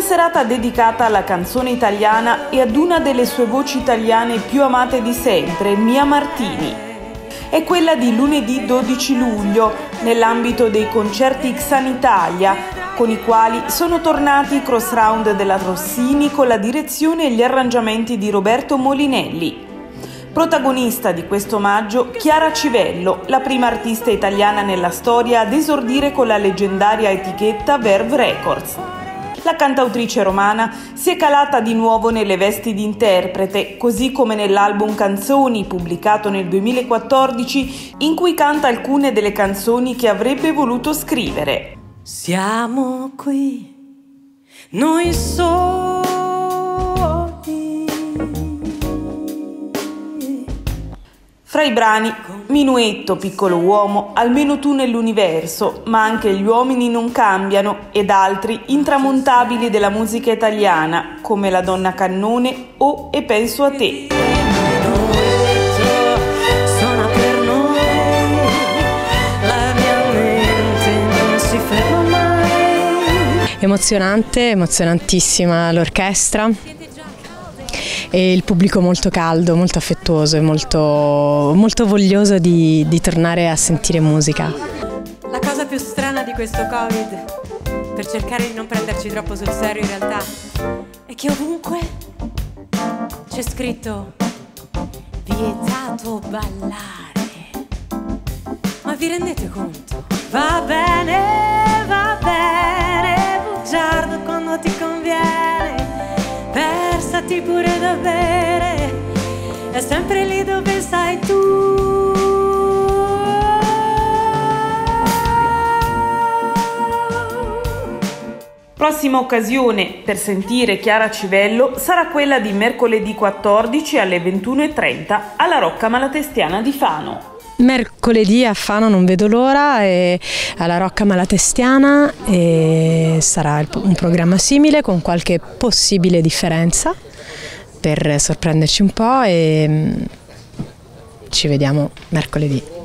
serata dedicata alla canzone italiana e ad una delle sue voci italiane più amate di sempre, Mia Martini. È quella di lunedì 12 luglio, nell'ambito dei concerti Xan Italia, con i quali sono tornati i cross round della Rossini con la direzione e gli arrangiamenti di Roberto Molinelli. Protagonista di questo omaggio, Chiara Civello, la prima artista italiana nella storia ad esordire con la leggendaria etichetta Verve Records. La cantautrice romana si è calata di nuovo nelle vesti di interprete, così come nell'album Canzoni, pubblicato nel 2014, in cui canta alcune delle canzoni che avrebbe voluto scrivere. Siamo qui, noi soli. Fra i brani, Minuetto, Piccolo uomo, Almeno tu nell'universo, ma anche Gli uomini non cambiano ed altri intramontabili della musica italiana, come La donna cannone o E penso a te. Suona per noi, la mia mente non si ferma mai. Emozionante, emozionantissima l'orchestra. E il pubblico molto caldo, molto affettuoso e molto voglioso di tornare a sentire musica. La cosa più strana di questo Covid, per cercare di non prenderci troppo sul serio in realtà, è che ovunque c'è scritto vietato ballare. Ma vi rendete conto? Va bene, bugiardo quando ti conviene. Versati pure da bere, è sempre lì dove sei tu. Prossima occasione per sentire Chiara Civello sarà quella di mercoledì 14 alle 21:30 alla Rocca Malatestiana di Fano. Mercoledì a Fano non vedo l'ora, e alla Rocca Malatestiana, e sarà un programma simile con qualche possibile differenza per sorprenderci un po', e ci vediamo mercoledì.